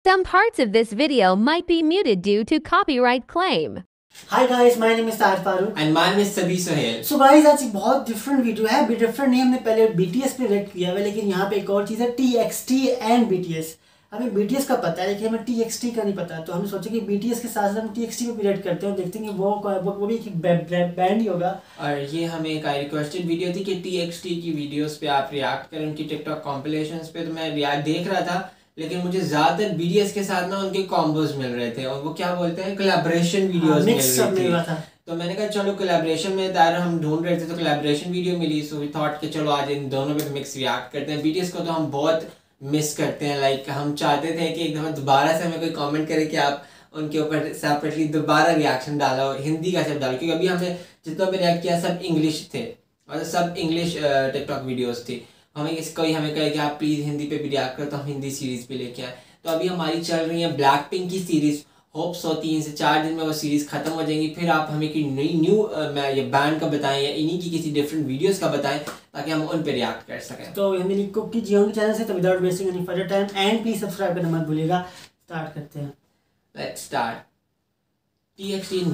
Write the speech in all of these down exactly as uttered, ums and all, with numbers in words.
Some parts of this video might be muted due to copyright claim. Hi guys, my name is Tahir Farooq and my name is Sabi Sohail. So guys, आज एक बहुत different video है. Different नहीं, हमने पहले B T S पे react किया हुआ, लेकिन यहाँ पे एक और चीज़ है T X T and B T S. हमें B T S का पता है लेकिन हमें T X T का नहीं पता, तो हमने सोचा कि B T S के साथ साथ हम T X T पे भी रिएक्ट करते हैं और देखते हैं कि वो वो, वो भी एक बैंड ही होगा. और ये हमें एक रिक्वेस्टेड वीडियो थी कि T X T की वीडियोस पे आप रिएक्ट करें उनकी टिकटॉक कॉम्पिलेशंस पे. तो मैं रिएक्ट देख रहा था, लेकिन मुझे ज़्यादातर B T S के साथ ना उनके कॉम्बोज मिल रहे थे और वो क्या बोलते हैं कोलैबोरेशन वीडियोस मिल रही थी. तो मैंने कहा चलो कोलैबोरेशन में दायरा हम ढूंढ रहे थे तो कोलैबोरेशन वीडियो मिली. सो वी थॉट कि चलो आज इन दोनों पे मिक्स रिएक्ट करते हैं. B T S को तो हम बहुत मिस करते हैं. लाइक हम चाहते थे कि एक दफ़ा दोबारा से हमें कोई कमेंट करे कि आप उनके ऊपर सेपरेटली दोबारा रिएक्शन डालो, हिंदी का सब डालो, क्योंकि अभी हमने जितना भी रिएक्ट किया सब इंग्लिश थे और सब इंग्लिश टिकटॉक वीडियोज़ थी. हमें इस कोई हमें कहे कि आप प्लीज़ हिंदी पे भी रिएक्ट करो, तो हम हिंदी सीरीज़ पे लेके आए. तो अभी हमारी चल रही है ब्लैक पिंक की सीरीज़. होप सो तीन से चार दिन में वो सीरीज़ ख़त्म हो जाएंगी. फिर आप हमें की नई न्यू मैं ये बैंड का बताएं या इन्हीं की किसी डिफरेंट वीडियोस का बताएं ताकि हम उन पे रिएक्ट कर सकें. तो हिंदी को कीजिए उनके चैनल से. तो without wasting any further time and please subscribe करना मत भूलिएगा. स्टार्ट करते हैं. Let's start. T X T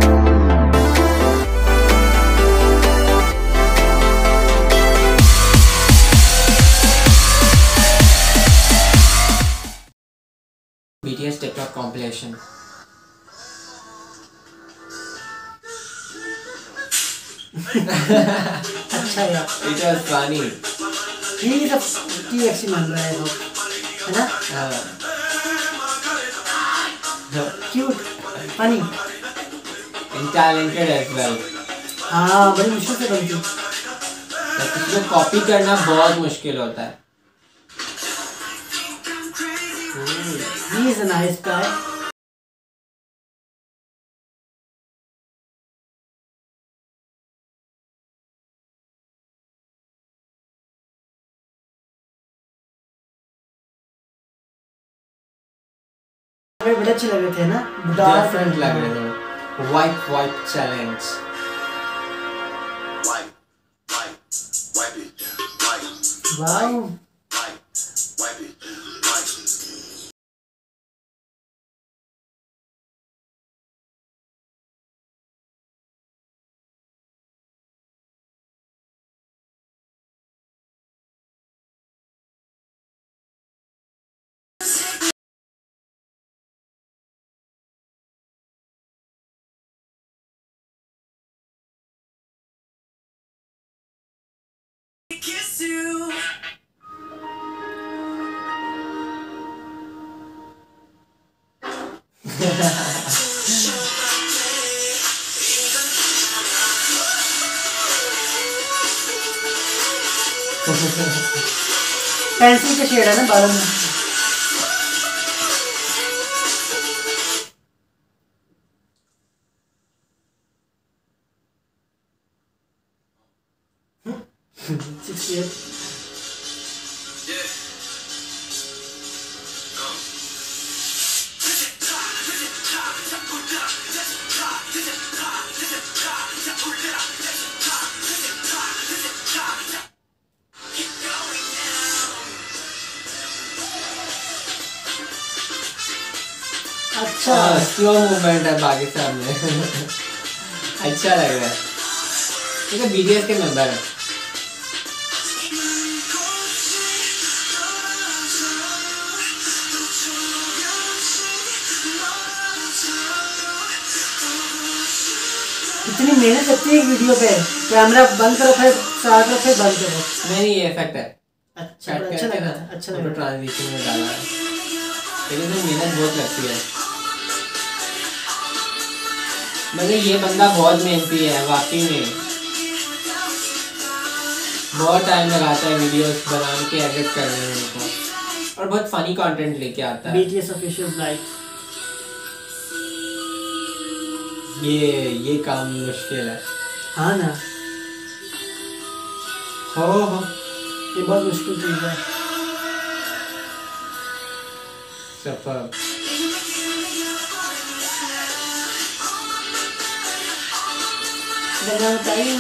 B T S TikTok compilation. अच्छा यार. It was funny. ये सब T X T मान रहा है लोग, है ना? हाँ. Cute, funny, And talented as well. हाँ बड़ी मुश्किल से बनती है. किसी को कॉपी करना बहुत मुश्किल होता है. He is a nice guy. बड़े अच्छे लग रहे थे ना. डिफरेंट लग रहे थे. Wipe wipe challenge. Wow. Kiss you. Pencil के शेड है ना बालों में. sixty-eight. अच्छा स्लो मूवमेंट है बाकी सामने. अच्छा लग रहा है. ये तो B T S के मेंबर है. इतनी मेहनत लगती है एक वीडियो पे. कैमरा बंद करो फिर स्टार्ट करो फिर बंद करो. नहीं ये इफेक्ट है. अच्छा अच्छा लगा. अच्छा लगा. ट्रांजिशन में डाला है, लेकिन तो मेहनत बहुत लगती है. मतलब ये बंदा बहुत मेहनती है वाकई में. बहुत टाइम लगाता है वीडियोस बनाने के, एडिट करने में उनको, और बहुत फनी कंटेंट लेके आता है. B T S official like. ये ये काम मुश्किल है. हाँ ना. हो हो ये बहुत मुश्किल चीज़ है. सफर. बनाना चाहिए.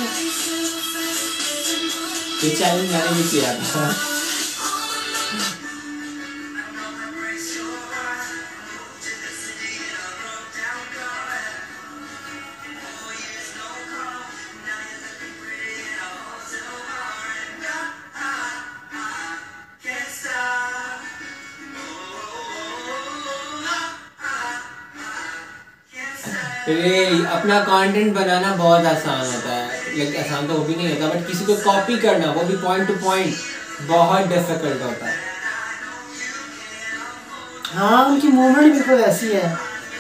ये चैलेंज मैंने भी किया था. रियली अपना कंटेंट बनाना बहुत आसान होता है, लेकिन आसान तो वो भी नहीं होता, बट किसी को कॉपी करना, वो भी पॉइंट टू पॉइंट, बहुत डिफिकल्ट होता है। हाँ उनकी मूवमेंट बिल्कुल ऐसी है।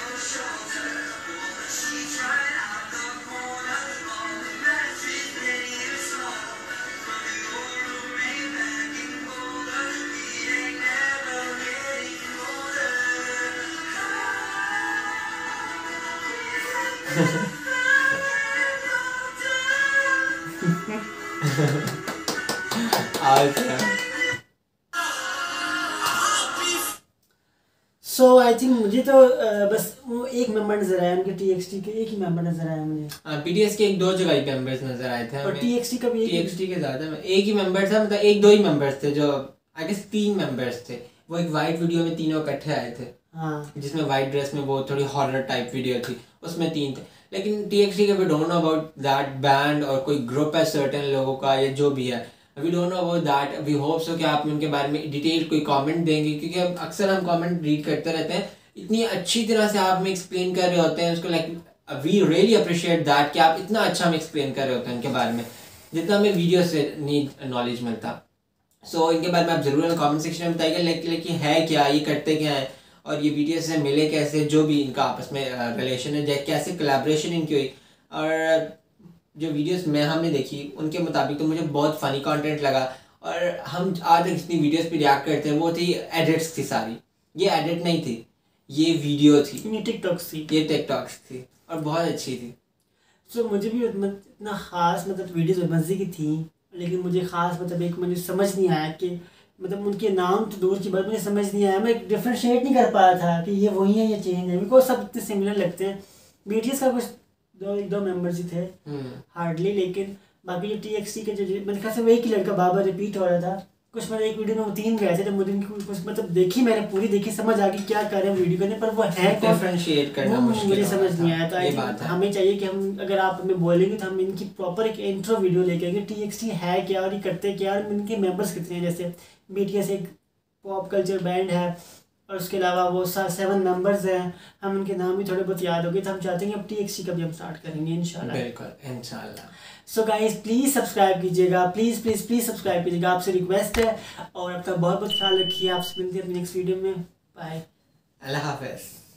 सो आई थिंक मुझे तो uh, बस वो एक मेंबर नजर आया उनके टीएक्सटी के, एक ही मेंबर नजर आया मुझे। बीटीएस के एक दो जगह ही मेंबर्स नजर आए थे, और टीएक्सटी का भी एक टीएक्सटी के ज्यादा में एक ही मेंबर था, मतलब एक दो ही मेंबर्स थे, जो आई गेस तीन मेंबर्स थे। वो एक वाइट वीडियो में तीनों इकट्ठे आए थे, हाँ जिसमें वाइट ड्रेस में वो थोड़ी हॉरर टाइप वीडियो थी, उसमें तीन थे। लेकिन टीएक्सटी के we don't know about that band और कोई ग्रुप है सर्टेन लोगों का या जो भी है, we don't know about that. We hope so कि आप उनके बारे में डिटेल कोई कमेंट देंगे, क्योंकि अब अक्सर हम कमेंट रीड करते रहते हैं, इतनी अच्छी तरह से आप में एक्सप्लेन कर रहे होते हैं उसको, like we really appreciate that कि आप इतना अच्छा हमें एक्सप्लेन कर रहे होते हैं उनके बारे में, जितना हमें वीडियो से नहीं नॉलेज मिलता। सो so, इनके बारे में आप जरूर कमेंट सेक्शन में बताइएगा लाइक कि है क्या, ये करते क्या है, और ये वीडियो से मिले कैसे, जो भी इनका आपस में रिलेशन है, कैसे कोलैबोरेशन इनकी हुई। और जो वीडियोस मैं हमने देखी उनके मुताबिक तो मुझे बहुत फ़नी कंटेंट लगा, और हम आज तक जितनी वीडियोस पे रिएक्ट करते हैं वो थी एडिट्स थी सारी, ये एडिट नहीं थी, ये वीडियो थी, ये टिकटॉक्स थी, ये टिकटॉक्स थी और बहुत अच्छी थी। सो so, मुझे भी इतना ख़ास मतलब वीडियोस मज़े की थी, लेकिन मुझे ख़ास मतलब एक मुझे समझ नहीं आया कि मतलब उनके नाम तो दूर की बात, मुझे समझ नहीं आया, मैं एक डिफ्रेंशिएट नहीं कर पा रहा था कि ये वही है ये चेंज है, बिकॉज सब इतने सिमिलर लगते हैं। बीटीएस का कुछ दो एक दो मेंबर्स ही थे हार्डली, लेकिन बाकी जो टीएक्सटी के जो मेरे ख्याल से वही की लड़का बाबा रिपीट हो रहा था कुछ, मतलब एक वीडियो में वो तीन गए थे, जब मुझे कुछ मतलब देखी मैंने पूरी देखी, समझ आ गई क्या कर रहे हैं वीडियो करने पर, वो है डिफरेंशिएट करना मुश्किल मुझे समझ नहीं आया था। ये बात है, हमें चाहिए कि हम अगर आप हमें बोलेंगे तो हम इनकी प्रॉपर एक इंट्रो वीडियो लेके आएंगे, टीएक्सटी है क्या और ये करते क्या और इनके मेंबर्स कितने हैं। जैसे बीटीएस एक पॉप कल्चर बैंड है और उसके अलावा वो सेवन मेंबर्स हैं, हम उनके नाम भी थोड़े बहुत याद हो गए, तो हम चाहते हैं अब टीएक्सटी का भी हम स्टार्ट करेंगे इंशाल्लाह। बिल्कुल इंशाल्लाह। सो गाइस प्लीज़ सब्सक्राइब कीजिएगा, प्लीज़ प्लीज़ प्लीज़ सब्सक्राइब कीजिएगा, आपसे रिक्वेस्ट है, और अपना बहुत बहुत ख्याल रखिए। आपसे मिलते हैं अपनी नेक्स्ट वीडियो में, बाय, अल्लाह हाफ़िज़।